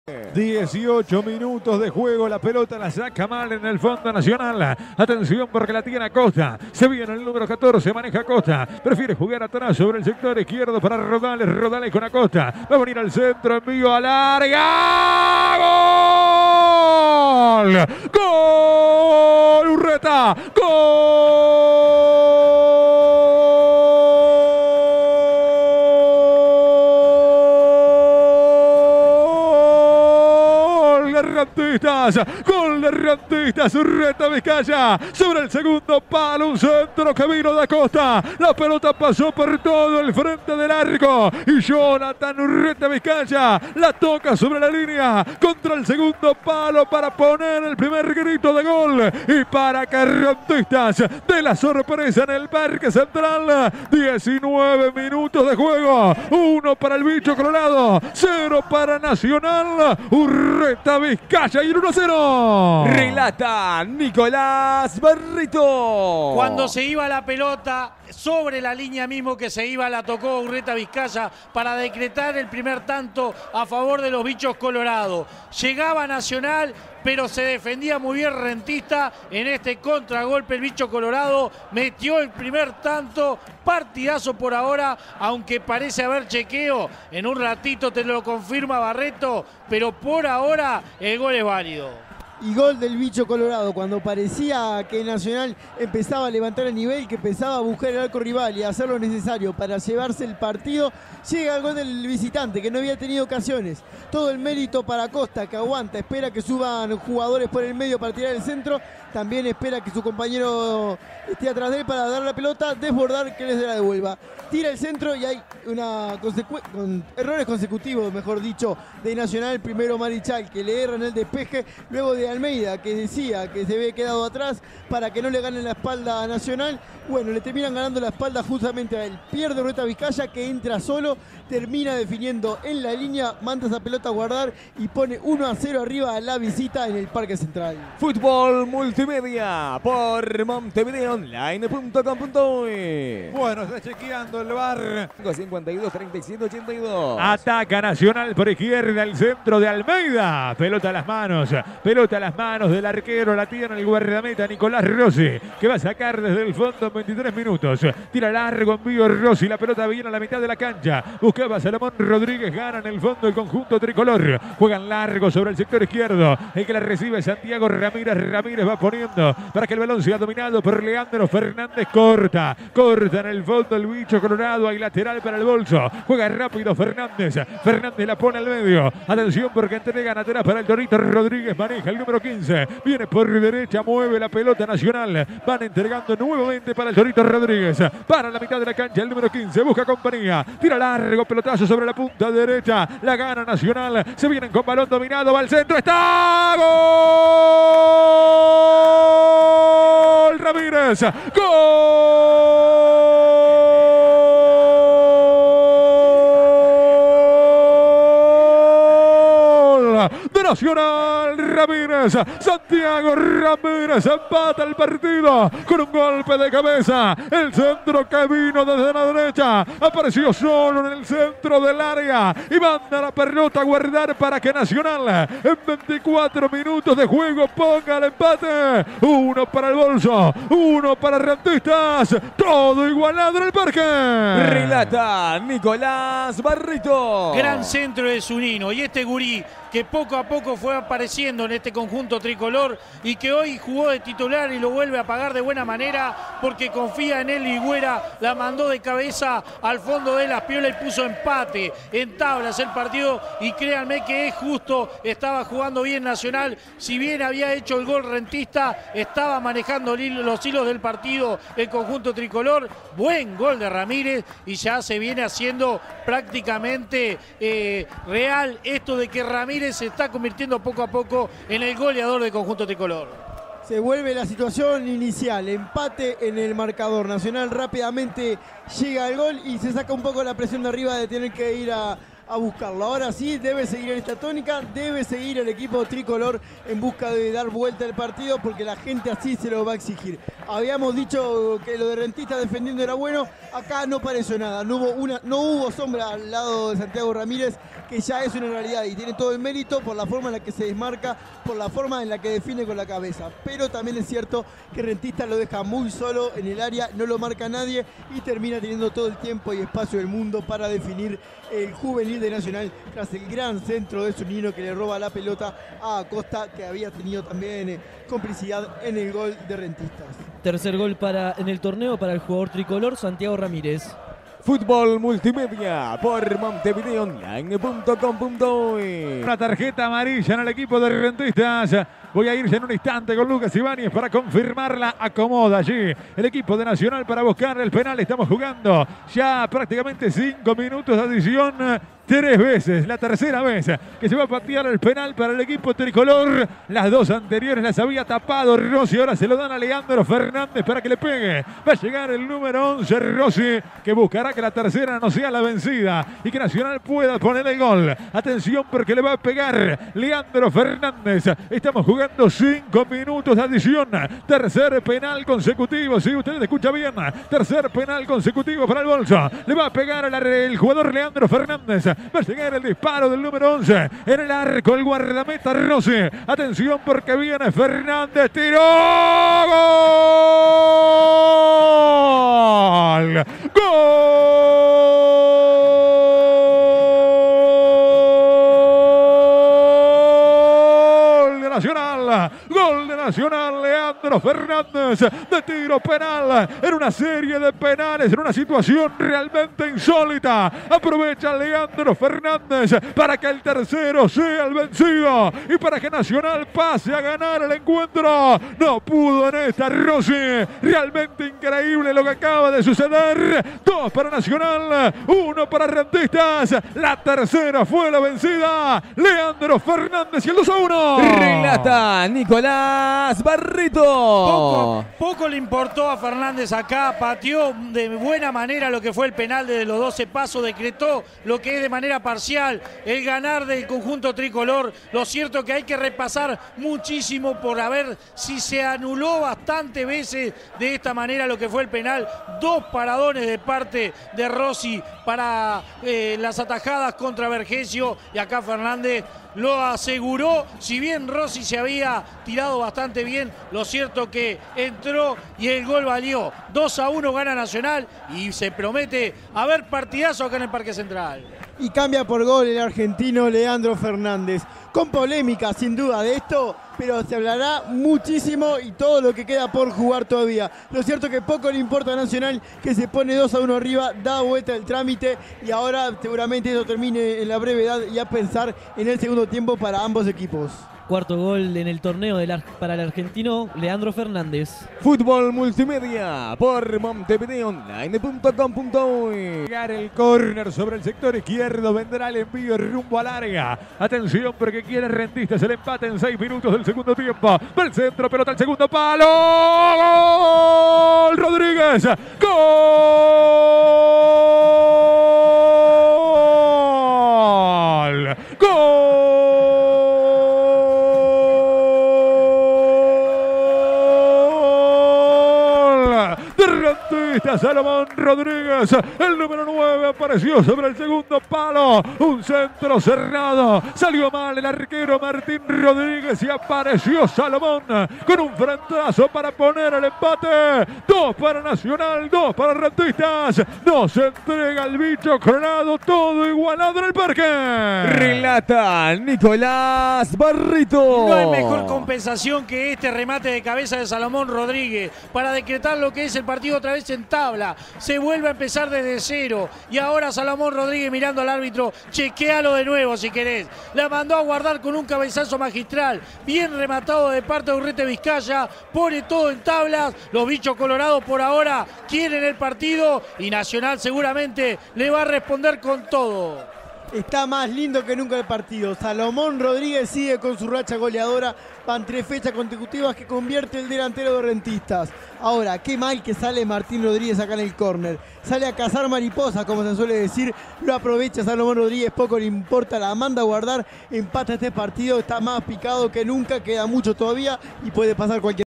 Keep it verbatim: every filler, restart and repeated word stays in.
dieciocho minutos de juego, la pelota la saca mal en el fondo Nacional. Atención porque la tiene Acosta. Se viene el número catorce, maneja Acosta. Prefiere jugar atrás sobre el sector izquierdo para Rodales. Rodales con Acosta. Va a venir al centro, envío a larga. ¡Gol! ¡Gol! ¡Urreta! ¡Gol! Rentistas, gol de Rentistas, Urreta Vizcaya, sobre el segundo palo, un centro que vino de Acosta, la pelota pasó por todo el frente del arco y Jonathan Urreta Vizcaya la toca sobre la línea contra el segundo palo para poner el primer grito de gol y para que Rentistas dé la sorpresa en el Parque Central. Diecinueve minutos de juego, uno para el bicho colorado, cero para Nacional. Urreta Vizcaya y el uno a cero. Relata Nicolás Barrito. Cuando se iba la pelota sobre la línea mismo que se iba, la tocó Urreta Vizcaya para decretar el primer tanto a favor de los bichos colorados. Llegaba Nacional, pero se defendía muy bien Rentista. En este contragolpe el bicho colorado metió el primer tanto. Partidazo por ahora, aunque parece haber chequeo. En un ratito te lo confirma Barreto, pero por ahora el gol es válido. Y gol del bicho colorado, cuando parecía que Nacional empezaba a levantar el nivel, que empezaba a buscar el arco rival y a hacer lo necesario para llevarse el partido, llega el gol del visitante, que no había tenido ocasiones. Todo el mérito para Costa, que aguanta, espera que suban jugadores por el medio para tirar el centro, también espera que su compañero esté atrás de él para dar la pelota, desbordar, que les la devuelva. Tira el centro y hay una con errores consecutivos, mejor dicho, de Nacional. Primero Marichal, que le erra en el despeje, luego de Almeida, que decía que se había quedado atrás para que no le ganen la espalda a Nacional. Bueno, le terminan ganando la espalda justamente a él. Pierde Urreta Vizcaya, que entra solo, termina definiendo en la línea, manda esa pelota a guardar y pone uno a cero arriba a la visita en el Parque Central. Fútbol multimedia por Montevideo Online punto com punto uy. Bueno, está chequeando el V A R. cincuenta y dos, treinta y siete, ochenta y dos. Ataca Nacional por izquierda, el centro de Almeida. Pelota a las manos, pelota a las manos del arquero, la tiene el guardameta Nicolás Rossi, que va a sacar desde el fondo en veintitrés minutos. Tira largo, envío Rossi, la pelota viene a la mitad de la cancha. Buscaba Salomón Rodríguez, gana en el fondo el conjunto tricolor. Juegan largo sobre el sector izquierdo. El que la recibe es Santiago Ramírez. Ramírez va poniendo para que el balón sea dominado por Leandro Fernández. Corta, corta en el fondo el bicho colorado. Hay lateral para el bolso. Juega rápido Fernández. Fernández la pone al medio. Atención porque entregan atrás para el Torito Rodríguez. Maneja el número quince. Viene por derecha, mueve la pelota Nacional. Van entregando nuevamente para el Torito Rodríguez. Para la mitad de la cancha el número quince. Busca compañía. Tira largo, pelotazo sobre la punta derecha. La gana Nacional. Se vienen con balón dominado. Va al centro. ¡Está! ¡Gol! Ramírez. ¡Gol! De Nacional. Ramírez. Santiago Ramírez empata el partido con un golpe de cabeza. El centro que vino desde la derecha apareció solo en el centro del área y manda la pelota a guardar para que Nacional en veinticuatro minutos de juego ponga el empate. Uno para el bolso, uno para Rentistas. Todo igualado en el parque. Relata Nicolás Barrito. Gran centro de Zunino y este gurí que poco a poco fue apareciendo en este conjunto tricolor y que hoy jugó de titular y lo vuelve a pagar de buena manera porque confía en él. Higuera la mandó de cabeza al fondo de las piolas y puso empate en tablas el partido y créanme que es justo. Estaba jugando bien Nacional, si bien había hecho el gol Rentista, estaba manejando los hilos del partido el conjunto tricolor. Buen gol de Ramírez y ya se viene haciendo prácticamente eh, real esto de que Ramírez se está convirtiendo poco a poco en el goleador del conjunto tricolor. Se vuelve la situación inicial, empate en el marcador. Nacional rápidamente llega al gol y se saca un poco la presión de arriba de tener que ir a, a buscarlo. Ahora sí debe seguir en esta tónica, debe seguir el equipo tricolor en busca de dar vuelta al partido porque la gente así se lo va a exigir. Habíamos dicho que lo de Rentistas defendiendo era bueno, acá no pareció nada, no hubo, una, no hubo sombra al lado de Santiago Ramírez, que ya es una realidad y tiene todo el mérito por la forma en la que se desmarca, por la forma en la que define con la cabeza. Pero también es cierto que Rentistas lo deja muy solo en el área, no lo marca nadie y termina teniendo todo el tiempo y espacio del mundo para definir el juvenil de Nacional tras el gran centro de Zunino que le roba la pelota a Acosta, que había tenido también eh, complicidad en el gol de Rentistas. Tercer gol para, en el torneo para el jugador tricolor Santiago Ramírez. Fútbol multimedia por Montevideo Online punto com punto uy. Una tarjeta amarilla en el equipo de Rentistas. Voy a ir ya en un instante con Lucas Ibáñez para confirmarla. Acomoda allí el equipo de Nacional para buscar el penal. Estamos jugando ya prácticamente cinco minutos de adición. Tres veces, la tercera vez que se va a patear el penal para el equipo tricolor. Las dos anteriores las había tapado Rossi, ahora se lo dan a Leandro Fernández para que le pegue. Va a llegar el número once, Rossi, que buscará que la tercera no sea la vencida y que Nacional pueda poner el gol. Atención porque le va a pegar Leandro Fernández. Estamos jugando cinco minutos de adición. Tercer penal consecutivo, si usted escucha bien. Tercer penal consecutivo para el bolso. Le va a pegar el, el jugador Leandro Fernández. Va a llegar el disparo del número once en el arco, el guardameta Rossi. Atención porque viene Fernández, tiró, gol, gol de Nacional, gol de Nacional, Leandro Fernández de tiro penal en una serie de penales, en una situación realmente insólita. Aprovecha Leandro Fernández para que el tercero sea el vencido y para que Nacional pase a ganar el encuentro. No pudo en esta Rossi. Realmente increíble lo que acaba de suceder. Dos para Nacional, uno para Rentistas. La tercera fue la vencida. Leandro Fernández y el dos a uno. Relata Nicolás Barrito. Poco, poco le importó a Fernández acá, pateó de buena manera lo que fue el penal de los doce pasos, decretó lo que es de manera parcial el ganar del conjunto tricolor. Lo cierto que hay que repasar muchísimo por a ver si se anuló bastante veces de esta manera lo que fue el penal. Dos paradones de parte de Rossi para eh, las atajadas contra Vergesio y acá Fernández lo aseguró. Si bien Rossi se había tirado bastante bien, lo cierto que entró y el gol valió. dos a uno gana Nacional y se promete haber partidazo acá en el Parque Central. Y cambia por gol el argentino Leandro Fernández. Con polémica sin duda de esto, pero se hablará muchísimo y todo lo que queda por jugar todavía. Lo cierto es que poco le importa a Nacional, que se pone dos a uno arriba, da vuelta el trámite y ahora seguramente eso termine en la brevedad y a pensar en el segundo tiempo para ambos equipos. Cuarto gol en el torneo del, para el argentino Leandro Fernández. Fútbol multimedia por Montevideo Online punto com punto uy. Llegar el córner sobre el sector izquierdo, vendrá el envío rumbo a larga. Atención porque quiere Rentistas el empate en seis minutos del segundo tiempo. Va el centro, pelota al segundo palo. ¡Gol! Rodríguez. ¡Gol! ¡Gol! Salomón Rodríguez, el número nueve, apareció sobre el segundo palo. Un centro cerrado. Salió mal el arquero Martín Rodríguez y apareció Salomón con un frentazo para poner el empate. Dos para Nacional, dos para Rentistas. No se entrega el bicho Coronado, todo igualado en el parque. Relata Nicolás Barrito. No hay mejor compensación que este remate de cabeza de Salomón Rodríguez para decretar lo que es el partido otra vez en tabla. Se vuelve a empezar desde cero y ahora Salomón Rodríguez mirando al árbitro, chequealo de nuevo si querés. La mandó a guardar con un cabezazo magistral, bien rematado de parte de Urrete Vizcaya, pone todo en tablas. Los bichos colorados por ahora quieren el partido y Nacional seguramente le va a responder con todo. Está más lindo que nunca el partido. Salomón Rodríguez sigue con su racha goleadora. Van tres fechas consecutivas que convierte el delantero de Rentistas. Ahora, qué mal que sale Martín Rodríguez acá en el córner. Sale a cazar mariposas, como se suele decir. Lo aprovecha Salomón Rodríguez, poco le importa. La manda a guardar. Empata este partido. Está más picado que nunca. Queda mucho todavía y puede pasar cualquier